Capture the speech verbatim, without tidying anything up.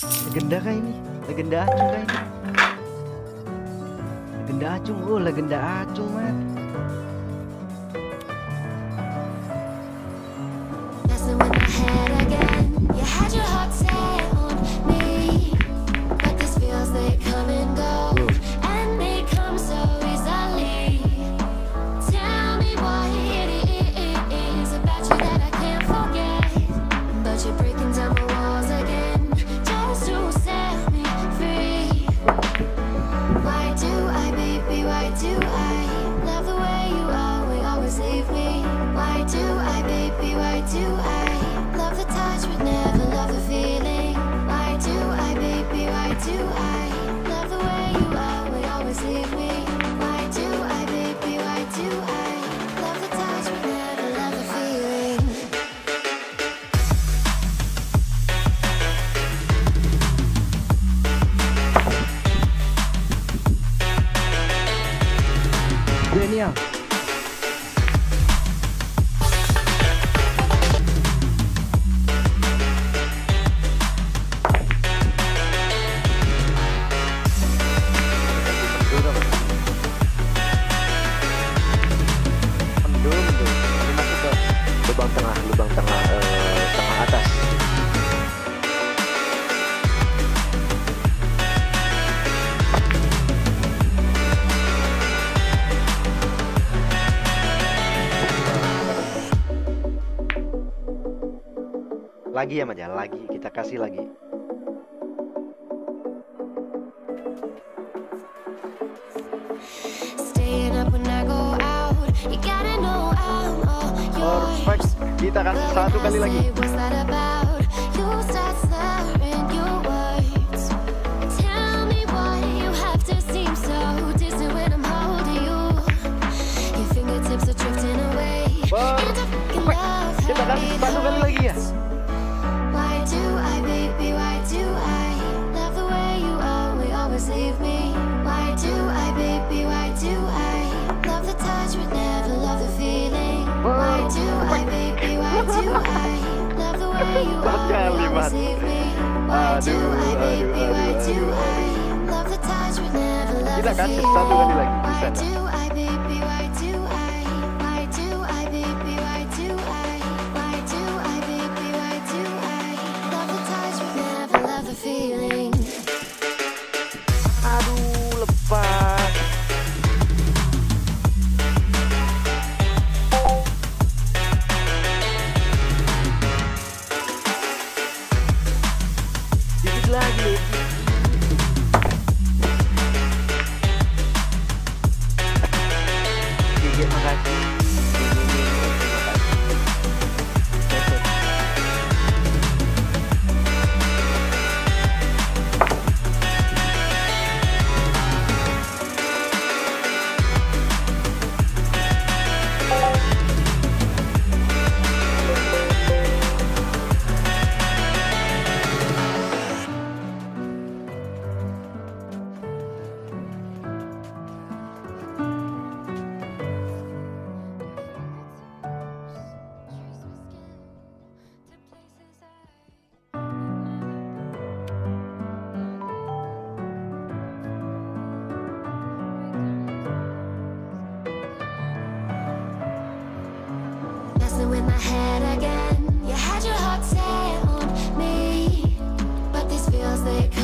Legenda kah ini? Legenda acung kah ini? Legenda acung, oh legenda acung man. Denial. Lubang tengah, lubang tengah, eh, tengah atas. Lagi ya Maja, lagi kita kasih lagi. Perfect, kita kasih satu kali lagi. Perfect, kita kasih satu kali lagi ya. Kalimat. Aduh, aduh, aduh, aduh. Kita kasih satu kali lagi di sana. Aduh, lepas. Dikit lagi. Dikit, makasih. In my head again, you had your heart set on me, but these feels they come